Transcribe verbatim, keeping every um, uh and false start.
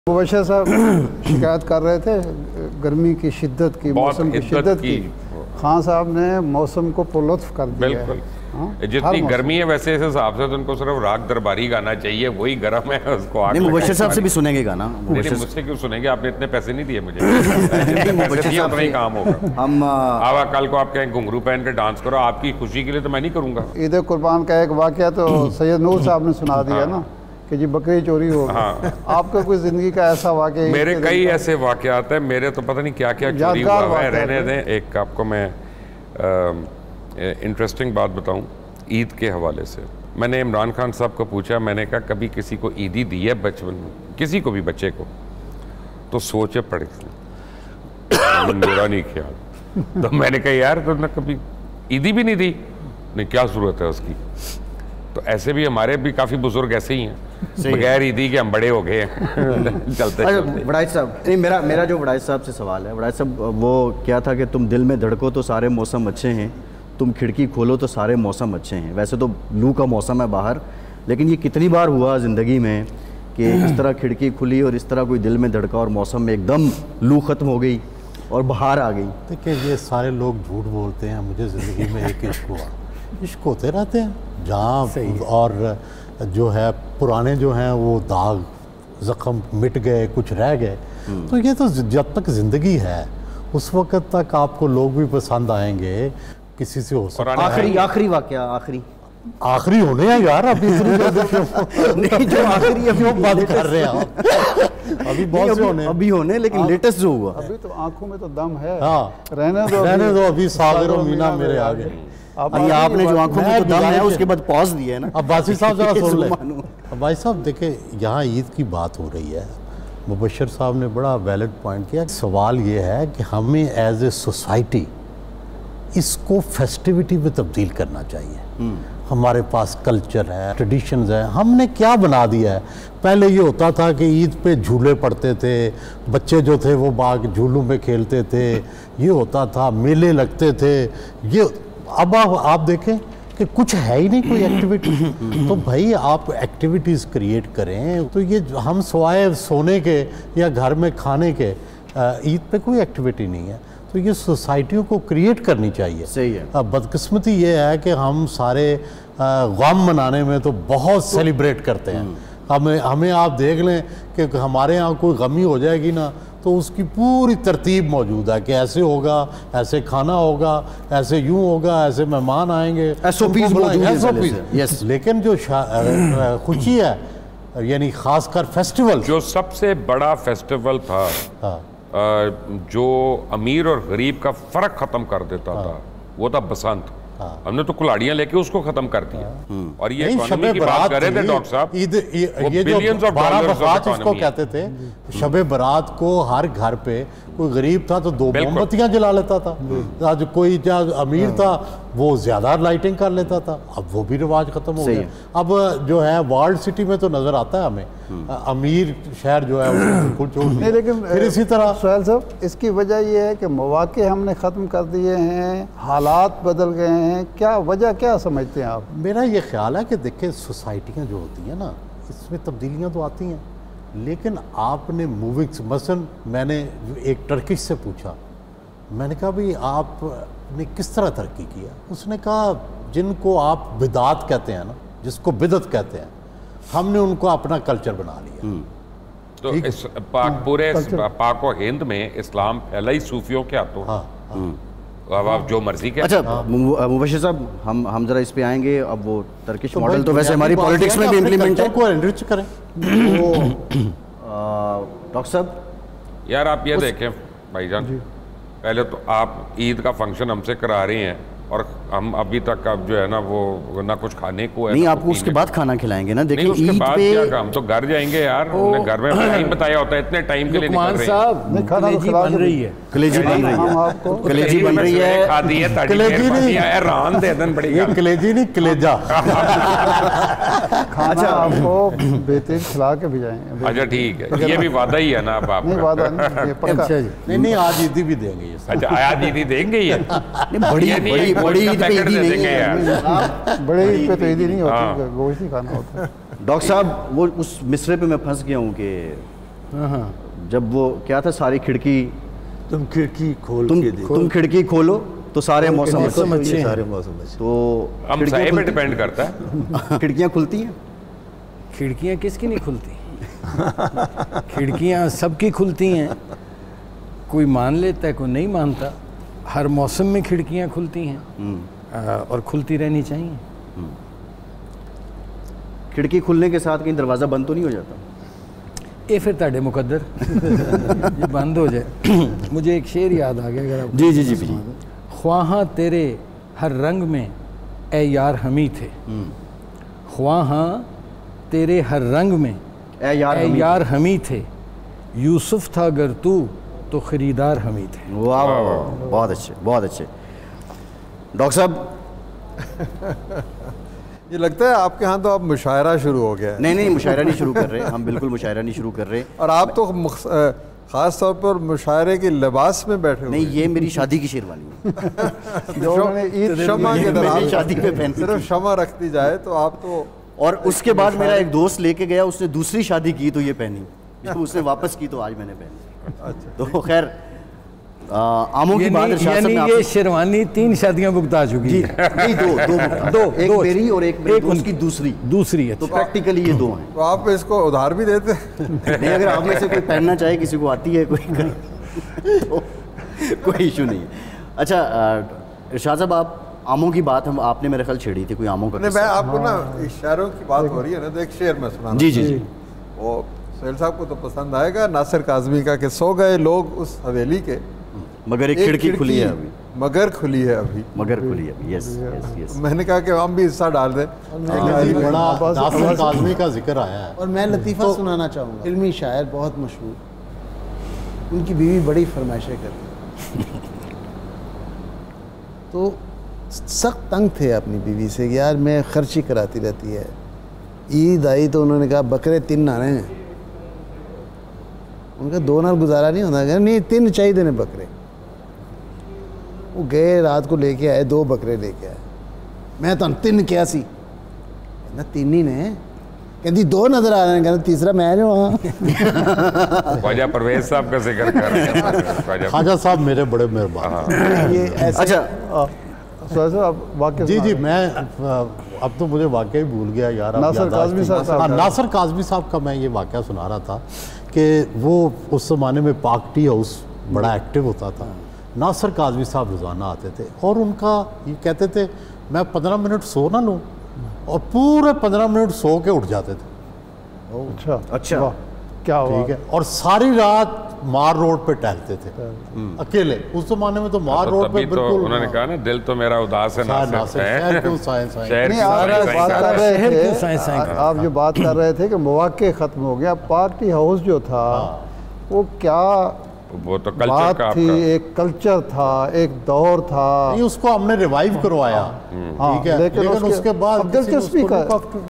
मुबशर साहब शिकायत कर रहे थे गर्मी की शिद्दत की, मौसम की शिद्दत की, की। खान साहब ने मौसम को पुरलुत्फ कर दिया। बिल्कुल है। जितनी गर्मी है वैसे इस हिसाब से तो उनको सिर्फ राग दरबारी गाना चाहिए, वही गर्म है उसको। नहीं, मुबशर साहब से भी सुनेंगे गाना। मुझसे क्यों सुनेंगे, आपने इतने पैसे नहीं दिए मुझे। उतना ही काम होगा। हम आप कल को आप कहें घुंघरू पहन के डांस करो, आपकी खुशी के लिए तो मैं नहीं करूँगा। ईद कुर्बान का एक वाक़या तो सैयद नूर साहब ने सुना दिया ना कि जी बकरी चोरी हो गई। हाँ। आपका कोई जिंदगी का ऐसा वाक़या? मेरे कई ऐसे वाक़यात हैं, मेरे तो पता नहीं क्या क्या चोरी हुआ है। रहने दें, एक आपको मैं इंटरेस्टिंग बात बताऊं ईद के हवाले से। मैंने इमरान खान साहब को पूछा, मैंने कहा कभी किसी को ईदी दी है बचपन में, किसी को भी बच्चे को? तो सोचे पड़े मेरा नहीं ख्याल। तो मैंने कहा यार तुमने कभी ईदी भी नहीं दी? नहीं, क्या ज़रूरत है उसकी? तो ऐसे भी हमारे भी काफ़ी बुजुर्ग ऐसे ही हैं, बगैर ईदी के हम बड़े हो गए हैं। चलते वड़ाइच साहब, नहीं मेरा मेरा जो वड़ाइच साहब से सवाल है, वड़ाइच साहब वो क्या था कि तुम दिल में धड़को तो सारे मौसम अच्छे हैं, तुम खिड़की खोलो तो सारे मौसम अच्छे हैं। वैसे तो लू का मौसम है बाहर, लेकिन ये कितनी बार हुआ ज़िंदगी में कि इस तरह खिड़की खुली और इस तरह कोई दिल में धड़का और मौसम में एकदम लू ख़त्म हो गई और बाहर आ गई। देखिए ये सारे लोग झूठ बोलते हैं, मुझे ज़िंदगी में एक इश्क हुआ। इश्क होते रहते हैं जहाँ, और जो है पुराने जो हैं वो दाग ज़ख्म मिट गए, कुछ रह गए। तो ये तो जब तक ज़िंदगी है उस वक़्त तक आपको लोग भी पसंद आएंगे, किसी से हो सकता है। आखिरी आखिरी वाक़या आखिरी आखिरी होने हैं यार, अभी इतनी जल्दी क्यों? नहीं, जो आखिरी अभी क्यों बात कर रहे हैं आप? अभी बहुत से होने अभी होने, लेकिन लेटेस्ट जो हुआ अभी तो आंखों में तो दम है। हाँ, रहने दो रहने दो अभी, सागर और मीना मेरे आगे। अभी आपने जो आंखों में तो दम है उसके बाद पॉज दिया है ना। अब बासी साहब जरा सुन ले। अब भाई साहब देखिए, यहाँ ईद की बात हो रही है, मुबशर साहब ने बड़ा वैलिड पॉइंट किया। सवाल ये है कि हमें एज ए सोसाइटी इसको फेस्टिविटी में तब्दील करना चाहिए। हमारे पास कल्चर है, ट्रेडिशंस है, हमने क्या बना दिया है। पहले ये होता था कि ईद पे झूले पड़ते थे, बच्चे जो थे वो बाग झूलों में खेलते थे, ये होता था, मेले लगते थे। ये अब आप, आप देखें कि कुछ है ही नहीं कोई एक्टिविटी। तो भाई आप एक्टिविटीज़ क्रिएट करें। तो ये हम सवाए सोने के या घर में खाने के, ईद पे कोई एक्टिविटी नहीं है। तो ये सोसाइटियों को क्रिएट करनी चाहिए। सही है। अब बदकिस्मती ये है कि हम सारे गम मनाने में तो बहुत सेलिब्रेट करते हैं। हमें हमें आप देख लें कि हमारे यहाँ कोई गमी हो जाएगी ना, तो उसकी पूरी तरतीब मौजूद है कि ऐसे होगा, ऐसे खाना होगा, ऐसे यूं होगा, ऐसे मेहमान आएंगे, एसओपीज़ मौजूद हैं। यस, लेकिन जो खुशी है, यानी खासकर फेस्टिवल, जो सबसे बड़ा फेस्टिवल था, हाँ। जो अमीर और गरीब का फ़र्क ख़त्म कर देता हाँ। था, वो था बसंत। हाँ। हमने तो कुल्हाड़ियाँ लेके उसको ख़त्म कर दिया। हाँ। और ये इकोनॉमी की बात कर रहे थे डॉक्टर साहब, ये बिलियंस ऑफ डॉलर्स इसको कहते थे। शबे बारात को हर घर पे कोई गरीब था तो दो मोमबत्तियाँ जला लेता था, आज कोई अमीर था वो ज़्यादा लाइटिंग कर लेता था। अब वो भी रिवाज ख़त्म हो गया। अब जो है वर्ल्ड सिटी में तो नज़र आता है हमें, अमीर शहर जो है वो छोड़ नहीं, लेकिन फिर इसी तरह सुहेल साहब, इसकी वजह ये है कि मौक़े हमने ख़त्म कर दिए हैं, हालात बदल गए हैं। क्या वजह क्या समझते हैं आप? मेरा ये ख्याल है कि देखिए सोसाइटियाँ जो होती हैं ना, इसमें तब्दीलियाँ तो आती हैं, लेकिन आपने मूविंग, मसलन मैंने एक टर्किश से पूछा, मैंने कहा भाई आपने किस तरह तरक्की किया? उसने कहा जिनको आप बिदात कहते हैं ना, जिसको बिदत कहते हैं, हमने उनको अपना कल्चर बना लिया। तो इस पाक पूरे पाक व हिंद में इस्लाम फैला ही सूफियों के हाथों। हाँ, हाँ। अब आप जो मर्जी के। अच्छा मुबशर साहब, हम हम जरा इस पे आएंगे। अब वो टर्किश मॉडल तो वैसे हमारी पॉलिटिक्स में भी इम्प्लीमेंट है, को एनरिच करें। डॉक्टर साहब यार आप ये देखें भाईजान, पहले तो आप ईद का फंक्शन हमसे करा रहे हैं और हम अभी तक अब जो है ना वो ना कुछ खाने को है, नहीं आपको उसके बाद खाना खिलाएंगे ना। देखिए उसके बाद क्या, हम तो घर जाएंगे यार, हमने घर में टाइम बताया होता है, इतने टाइम के लिए निकल रहे हैं। कलेजी बन रही है, कलेजी बन रही है, कलेजी बन रही है, खादी है, कलेजी नहीं है, रान दे देन पड़ेगी। ये कलेजी नहीं, कलेजा। अच्छा, आपको बेहतरीन खिला के भिजाएंगे। अच्छा ठीक है, ये भी वादा ही है ना अब आप? नहीं वादा नहीं, पक्का। नहीं नहीं, आज ईदी भी देंगे। अच्छा आज ईदी देंगे ये? बड़ी बड़ी बड़ी ईद पे ईदी नहीं है, बड़े ईद पे तो ईदी नहीं होती, गोश्त ही खाना होता है। डॉक्टर साहब वो उस मिसरे पे मैं फंस गया हूँ कि हाँ हाँ जब वो क्या था, सारी खिड़की तुम खिड़की खोल तुम के देखो, तुम खिड़की खोलो तो सारे मौसम मौसम अच्छे हैं। सारे मौसम अच्छे। तो हम खिड़कियां साए पे खुलती- डिपेंड करता है। खिड़कियां खुलती हैं। खिड़कियाँ किसकी नहीं खुलती? खिड़कियाँ सबकी खुलती हैं, कोई मान लेता है कोई नहीं मानता। हर मौसम में खिड़कियाँ खुलती हैं आ, और खुलती रहनी चाहिए। खिड़की खुलने के साथ कहीं दरवाज़ा बंद तो नहीं हो जाता? ये फिर ताड़े मुकद्दर ये बंद हो जाए। मुझे एक शेर याद आ गया, अगर आप जी जी जी जी। ख्वाहाँ तेरे हर रंग में ए यार हमी थे, ख्वाहाँ तेरे हर रंग में ए यार ए हमी यार हमी थे, यूसुफ था अगर तू तो खरीदार हमी थे। वाह वाह वाह, बहुत अच्छे बहुत अच्छे। डॉक्टर साहब, ये लगता है आपके यहाँ तो अब मुशायरा शुरू हो गया है। नहीं नहीं मुशायरा नहीं शुरू कर रहे, हम बिल्कुल मुशायरा नहीं शुरू कर रहे। और आप तो मुख्स- अ, खास तौर पर मुशायरे के लिबास में बैठे हुए नहीं, हैं। ये मेरी शादी की शेरवानी है। जो उन्होंने ईद शमा के मेरी दौरान शादी पे पहन सिर्फ शमा रख दी जाए तो आप तो और उसके बाद मेरा एक दोस्त लेके गया, उसने दूसरी शादी की तो ये पहनी, जब उसने वापस की तो आज मैंने पहनी। तो खैर, आ, आमों की बात यानी इरशाद यानी साहब ने ये आपसे- शेरवानी तीन शादियां भुगता चुकी जी है। नहीं, दो दो मुक्ता। दो एक दो मेरी और एक मेरे एक दोस्त उनकी। की दूसरी। दूसरी है तो प्रैक्टिकली ये दो हैं। तो आप इसको उधार भी देते हैं? नहीं, अगर आप में से कोई पहनना चाहे, किसी को आती है कोई तो कोई इशू नहीं है। अच्छा अ, इरशाद साहब, आप आमों की बात हम आपने मेरे ख्याल छेड़ी थी, कोई आमों का नहीं, मैं किस्सा? आपको ना इशारों की बात हो रही है ना, तो एक शेर में सुना जी जी जी। वो सोहेल साहब को तो पसंद आएगा, नासिर काज़मी का, कि सो गए लोग उस हवेली के, मगर एक खिड़की खुली है अभी, मगर खुली है अभी। मगर खुली है अभी। Yes yes yes. मैंने कहा कि हम भी हिस्सा डाल दें। जी, बड़ा नासिर काज़मी का जिक्र आया है। और मैं लतीफ़ा सुनाना चाहूँगा। फिल्मी शायर बहुत मशहूर, उनकी बीवी बड़ी फरमाइशें करती तो सख्त तंग थे अपनी बीवी से कि यार मैं खर्ची कराती रहती है। ईद आई तो उन्होंने कहा बकरे तीन आने हैं। उनका दो नाल गुजारा नहीं होता, कहा नहीं तीन चाहिए देने बकरे। वो गए, रात को लेके आए, दो बकरे लेके आए। मैं तो तीन क्या सी, कहना तीन ही ने, कहती दो नजर आ रहे हैं, कहना तीसरा मैं जो हाँ। ख्वाजा परवेज साहब का जिक्र कर रहे हैं। ख्वाजा ख्वाजा साहब मेरे बड़े मेहरबान। ये ऐसे अच्छा, सर आप वाक्य जी जी, सुना- मैं अ, अब तो मुझे वाकई भूल गया यार। अब नासिर याद काज़मी आती- साहब हाँ, का- नासिर काज़मी साहब का मैं ये वाकया सुना रहा था कि वो उस ज़माने में पाक टी हाउस बड़ा एक्टिव होता था। नासिर काज़मी साहब रोज़ाना आते थे और उनका ये कहते थे मैं पंद्रह मिनट सो ना लूँ, और पूरे पंद्रह मिनट सो के उठ जाते थे। अच्छा अच्छा। वाह, क्या हुआ? ठीक है, और सारी रात मार रोड पे टहलते थे अकेले। उस जमाने में तो मार तो रोड तभी पे तो बिल्कुल उन्होंने कहा ना, दिल तो मेरा उदास है शायद नासिर नासिर, है। शहर क्यों साएं साएं। शहर नहीं, की आप साएं बात साएं कर रहे शहर थे, क्यों साएं साएं आ- आप जो बात कर रहे थे कि मौके ख़त्म हो गया, पार्टी हाउस जो था वो क्या वो तो कल्चर बात का थी, आपका एक कल्चर था, एक दौर था। नहीं, उसको हमने रिवाइव करवाया, हाँ, ठीक है, लेकिन लेकिन उसके- उसके बाद अब किसी ने दिलचस्पी उसको का- look up